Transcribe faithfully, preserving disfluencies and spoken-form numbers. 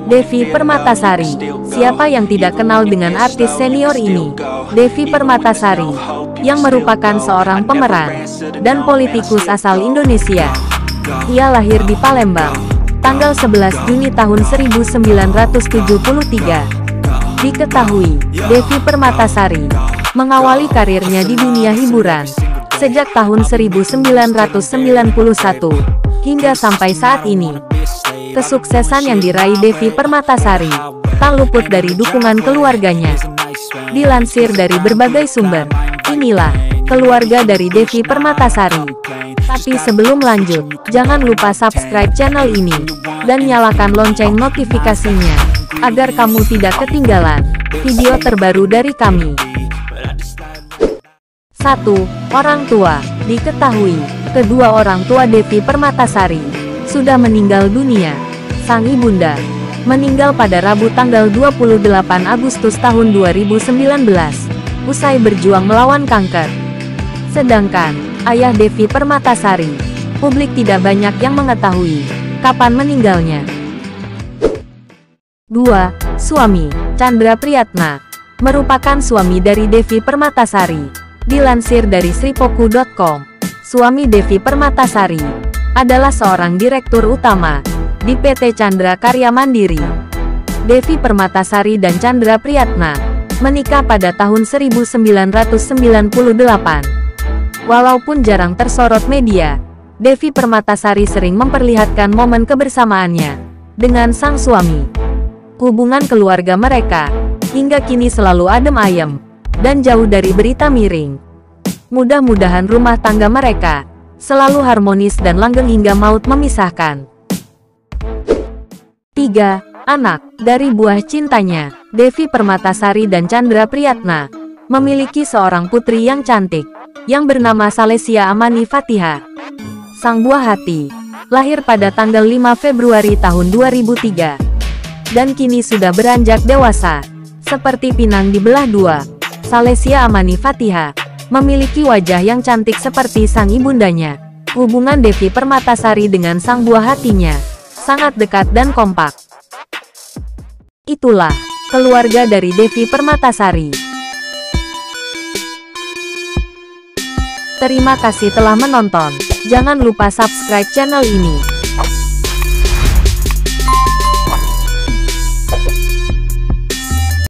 Devi Permatasari. Siapa yang tidak kenal dengan artis senior ini? Devi Permatasari, yang merupakan seorang pemeran dan politikus asal Indonesia. Ia lahir di Palembang, tanggal sebelas Juni tahun seribu sembilan ratus tujuh puluh tiga. Diketahui, Devi Permatasari mengawali karirnya di dunia hiburan sejak tahun seribu sembilan ratus sembilan puluh satu hingga sampai saat ini. Kesuksesan yang diraih Devi Permatasari tak luput dari dukungan keluarganya. Dilansir dari berbagai sumber, inilah keluarga dari Devi Permatasari. Tapi sebelum lanjut, jangan lupa subscribe channel ini dan nyalakan lonceng notifikasinya agar kamu tidak ketinggalan video terbaru dari kami. satu. Orang tua. Diketahui, kedua orang tua Devi Permatasari sudah meninggal dunia. Sang ibunda meninggal pada Rabu tanggal dua puluh delapan Agustus tahun dua ribu sembilan belas, usai berjuang melawan kanker. Sedangkan, ayah Devi Permatasari, publik tidak banyak yang mengetahui kapan meninggalnya. dua. Suami. Chandra Priyatna merupakan suami dari Devi Permatasari. Dilansir dari sripoku titik com, suami Devi Permatasari adalah seorang direktur utama di P T Chandra Karya Mandiri. Devi Permatasari dan Chandra Priyatna menikah pada tahun seribu sembilan ratus sembilan puluh delapan. Walaupun jarang tersorot media, Devi Permatasari sering memperlihatkan momen kebersamaannya dengan sang suami. Hubungan keluarga mereka hingga kini selalu adem ayem dan jauh dari berita miring. Mudah-mudahan rumah tangga mereka selalu harmonis dan langgeng hingga maut memisahkan. tiga. Anak. Dari buah cintanya, Devi Permatasari dan Chandra Priyatna memiliki seorang putri yang cantik, yang bernama Salesia Amani Fathiha. Sang buah hati lahir pada tanggal lima Februari tahun dua ribu tiga, dan kini sudah beranjak dewasa. Seperti pinang dibelah dua, Salesia Amani Fathiha memiliki wajah yang cantik seperti sang ibundanya. Hubungan Devi Permatasari dengan sang buah hatinya sangat dekat dan kompak. Itulah keluarga dari Devi Permatasari. Terima kasih telah menonton. Jangan lupa subscribe channel ini